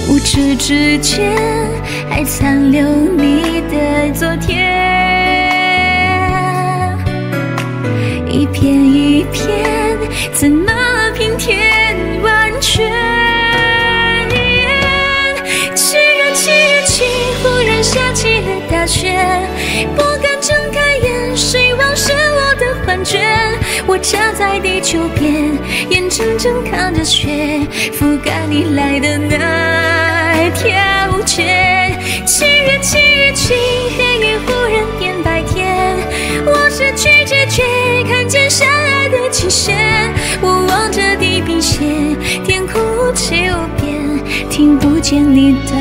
不知之间还残留你的昨天，一片一片怎么平添完全？7月7日起，忽然下起了大雪，不敢睁开眼，希望是我的幻觉。我站在地球边，眼睁睁看着雪覆盖你来的那条街。7月7日起，黑夜忽然变白天，我失去知觉，看见相爱的期限。我望着地平线，天空无起无边，听不见你的